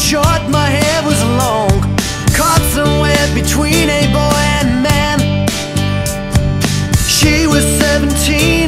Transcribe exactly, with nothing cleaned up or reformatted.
short, my hair was long, caught somewhere between a boy and man. She was seventeen